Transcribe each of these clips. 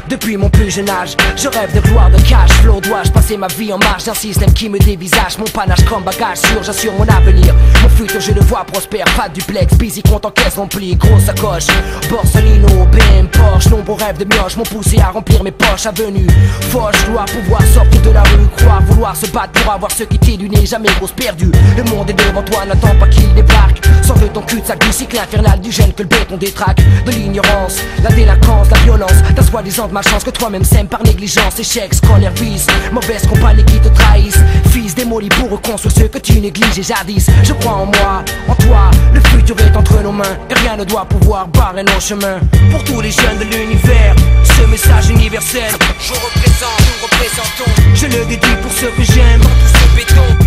Depuis mon plus jeune âge, je rêve de gloire, de cash flow. Dois-je passer ma vie en marge d'un système qui me dévisage? Mon panache comme bagage sûr, j'assure mon avenir. Mon futur je le vois prospère, pas de duplex, busy compte en caisse remplie, grosse sacoche, Borsalino, BM, Porsche. Nombreux rêves de mioche m'ont poussé à remplir mes poches. Avenue, Foch, dois pouvoir sortir de la rue, croire, vouloir se battre pour avoir ce qui t'est du nez, jamais grosse perdue. Le monde est devant toi, n'attends pas qu'il débarque. Sors de ton cul-de-sac du cycle infernal du gène que le béton détraque. De l'ignorance, la délinquance, la violence, ta soi-disant de malchance que toi-même sèmes par négligence. Échec, scolaire, vice, mauvaise compagnie qui te trahissent. Fils démoli pour reconstruire ce que tu négliges jadis. Je crois en moi, en toi, le futur est entre nos mains et rien ne doit pouvoir barrer nos chemins. Pour tous les jeunes de l'univers, ce message universel, je représente, nous représentons. je le dédie pour ceux que j'aime. Dans tout ce béton,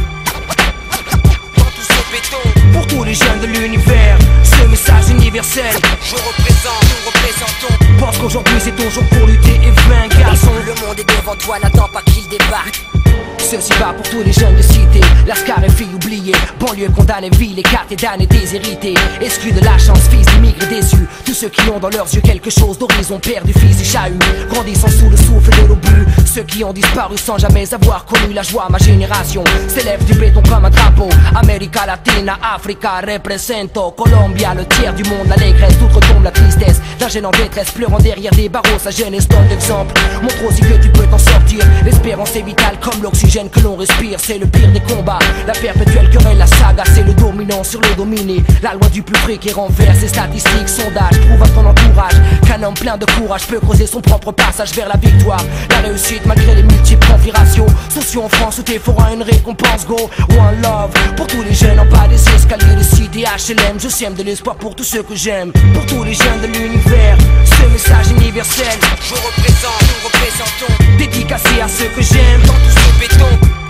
dans tout ce béton. Pour tous les jeunes de l'univers, ce message universel, je représente, nous représentons. pense qu'aujourd'hui c'est ton jour pour lutter et vaincre, garçon. Le monde est devant toi, n'attends pas qu'il débarque. Ceci va pour tous les jeunes de cité, Lascar et filles oubliées, banlieue condamnée, ville, écartée, damnée, déshérités, exclus de la chance, fils d'immigrés déçus. Tous ceux qui ont dans leurs yeux quelque chose d'horizon, père du fils du chahut, grandissant sous le souffle de l'obus. Ceux qui ont disparu sans jamais avoir connu la joie, ma génération s'élève du béton comme un drapeau. América Latina, Africa, represento, Colombia, le tiers du monde, l'allégresse, tout retombe la tristesse. D'un jeune en détresse, pleurant derrière des barreaux, sa jeunesse donne l'exemple. Montre aussi que tu peux t'en sortir, l'espérance est vitale comme l'oxygène que l'on respire, c'est le pire des combats. La perpétuelle querelle, la saga, c'est le dominant sur le dominé. La loi du plus près qui renverse ses statistiques, sondages, prouve à ton entourage qu'un homme plein de courage peut creuser son propre passage vers la victoire. La réussite malgré les multiples conflits raciaux, sociaux en France où t'es fera une récompense, go. One love, pour tous les jeunes en bas des escaliers de cité HLM. Je sème de l'espoir pour tous ceux que j'aime. Pour tous les jeunes de l'univers, ce message universel, je représente, nous représentons. dédicacé à ceux que j'aime. Dans tout ce béton,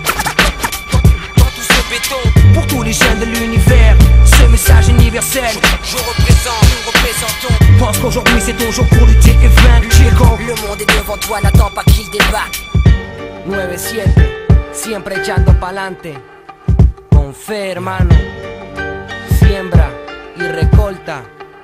dans tout ce béton. Pour tous les jeunes de l'univers, ce message universel, je représente, nous représentons. pense qu'aujourd'hui c'est ton jour pour lutter et vaincre, chico. Le monde est devant toi, n'attends pas qu'il débarque. 9-7, siempre echando pa'lante. Con fe, hermano. Siembra y recolta.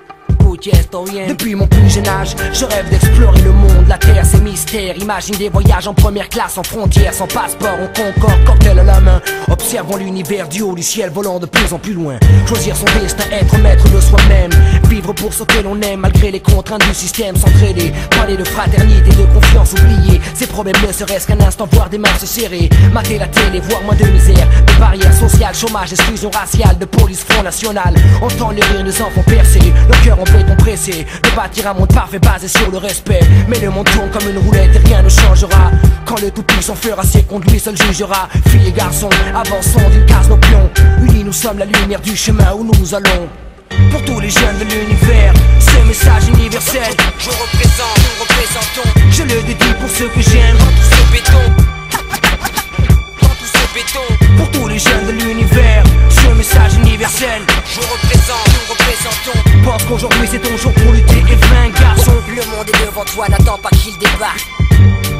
Depuis mon plus jeune âge, je rêve d'explorer le monde, la terre, ses mystères. Imagine des voyages en première classe, en frontière, sans passeport, on concorde, cocktail à la main. Observons l'univers du haut du ciel, volant de plus en plus loin. Choisir son destin, être maître de soi-même. Vivre pour ce que l'on aime, malgré les contraintes du système. S'entraider, parler de fraternité, de confiance, oublier ses problèmes ne serait-ce qu'un instant, voir des mains se serrer. Mater la télé, voir moins de misère, de barrières sociales, chômage, exclusion raciale, de police, front national. Entendre le rire des enfants percés, le cœur en béton pressé, de bâtir un monde parfait basé sur le respect. Mais le monde tourne comme une roulette et rien ne changera. Quand le tout-puissant fera ses comptes, lui seul jugera. Filles et garçons, avançons d'une case nos pions. Unis nous sommes la lumière du chemin où nous allons. Pour tous les jeunes de l'univers, ce message universel, je représente, nous représentons. je le dédie pour ceux que j'aime. Dans tout ce béton, dans tout ce béton. Pour tous les jeunes de l'univers, ce message universel, je représente, nous représentons. pense qu'aujourd'hui c'est ton jour pour lutter et vaincre, garçon. Le monde est devant toi, n'attends pas qu'il débarque.